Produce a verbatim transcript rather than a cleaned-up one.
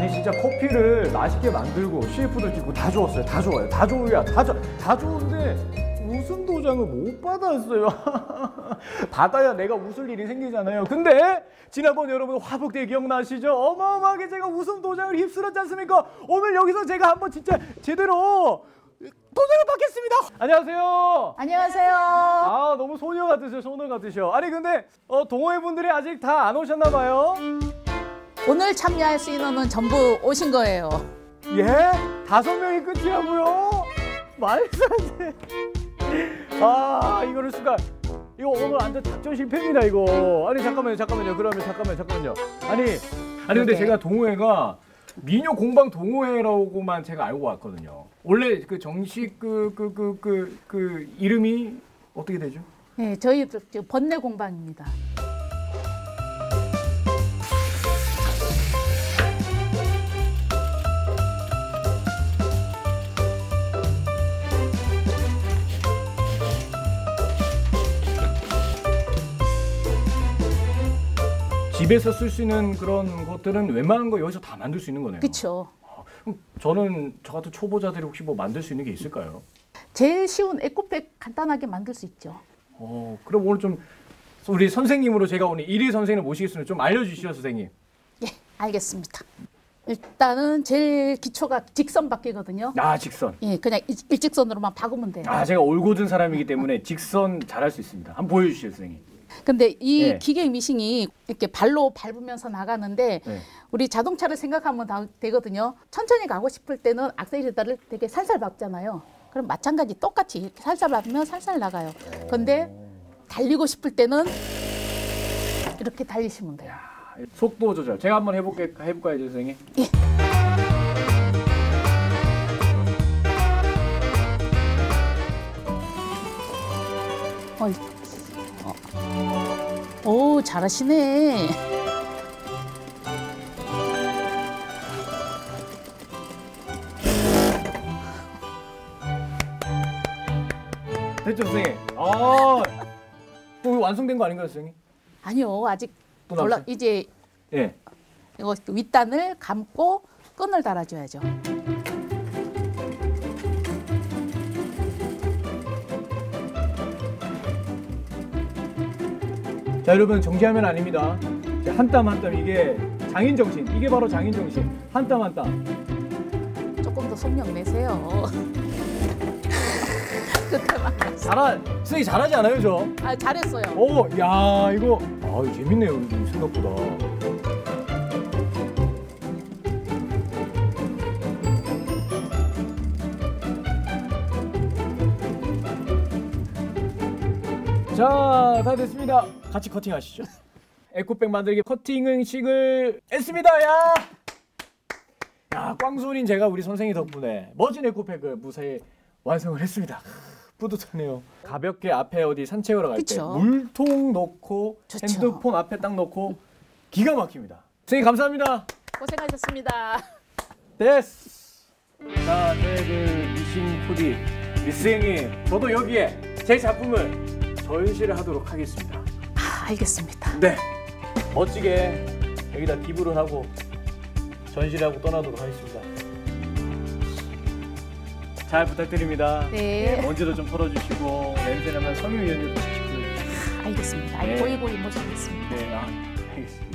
아니 진짜 커피를 맛있게 만들고 씨에프도 찍고 다 좋았어요. 다 좋아요. 다 좋으야. 다, 조, 다 좋은데 웃음 도장을 못 받았어요. 받아야 내가 웃을 일이 생기잖아요. 근데 지난번 여러분 화북대 기억나시죠? 어마어마하게 제가 웃음 도장을 휩쓸었지 않습니까? 오늘 여기서 제가 한번 진짜 제대로 도장을 받겠습니다. 안녕하세요. 안녕하세요. 아 너무 소녀 같으셔. 소녀 같으셔. 아니 근데 어, 동호회 분들이 아직 다 안 오셨나 봐요. 오늘 참여할 수 인원은 전부 오신 거예요. 예? 다섯 명이 끝이라고요? 말도 안 돼. 아 이거를 수가. 이거 오늘 완전 작전 실패입니다 이거. 아니 잠깐만요 잠깐만요 그러면 잠깐만요 잠깐만요. 아니 아니 근데 그러게. 제가 동호회가 미녀 공방 동호회라고만 제가 알고 왔거든요. 원래 그 정식 그 그 그 그 그 이름이 어떻게 되죠? 네, 저희 번뇌 공방입니다. 집에서 쓸 수 있는 그런 것들은 웬만한 거 여기서 다 만들 수 있는 거네요. 그렇죠. 그럼 저는 저 같은 초보자들이 혹시 뭐 만들 수 있는 게 있을까요? 제일 쉬운 에코백 간단하게 만들 수 있죠. 어, 그럼 오늘 좀 우리 선생님으로 제가 오늘 일일 선생님을 모시겠습니다. 좀 알려주시죠, 선생님. 예, 알겠습니다. 일단은 제일 기초가 직선 바뀌거든요. 아, 직선. 예, 그냥 일- 일직선으로만 박으면 돼요. 아, 제가 올곧은 사람이기 때문에 직선 잘할 수 있습니다. 한번 보여주시죠, 선생님. 근데 이 예. 기계 미싱이 이렇게 발로 밟으면서 나가는데 네. 우리 자동차를 생각하면 다 되거든요. 천천히 가고 싶을 때는 악셀레터를 되게 살살 밟잖아요. 그럼 마찬가지 똑같이 이렇게 살살 밟으면 살살 나가요. 근데 달리고 싶을 때는 이렇게 달리시면 돼요. 속도 조절. 제가 한번 해볼게 해볼까요, 선생님? 예. 어이. 어. 오, 잘하시네. 됐죠, 선생님? 아, 또 완성된 거 아닌가요, 선생님? 아니요, 아직 또 몰라. 남았어요? 이제 예. 이거 윗단을 감고 끈을 달아줘야죠. 자, 여러분 정지하면 아닙니다. 한 땀 한 땀 이게 장인 정신. 이게 바로 장인 정신. 한 땀 한 땀. 조금 더 속력 내세요. 그때만. 잘하, 선생님 잘하지 않아요, 저? 아, 잘했어요. 오, 야, 이거 아, 이거 재밌네요, 이거 생각보다. 자, 다 됐습니다. 같이 커팅하시죠. 에코백 만들기 커팅식을 했습니다. 야, 야, 꽝손인 제가 우리 선생님 덕분에 멋진 에코백을 무사히 완성을 했습니다. 뿌듯하네요. 가볍게 앞에 어디 산책하러 갈 때 그쵸. 물통 넣고 좋죠. 핸드폰 앞에 딱 넣고 기가 막힙니다. 선생님 감사합니다. 고생하셨습니다. 됐어. 자, 저의 그 미싱 코디 미스행님, 저도 여기에 제 작품을 전시를 하도록 하겠습니다. 아, 알겠습니다. 네, 멋지게 여기다 기부를 하고 전시를 하고 떠나도록 하겠습니다. 잘 부탁드립니다. 네. 먼지도 좀 털어주시고 냄새나면 섬유유연제도 시키고. 알겠습니다. 네. 고이 고이 모시겠습니다. 네, 아, 알겠습니다.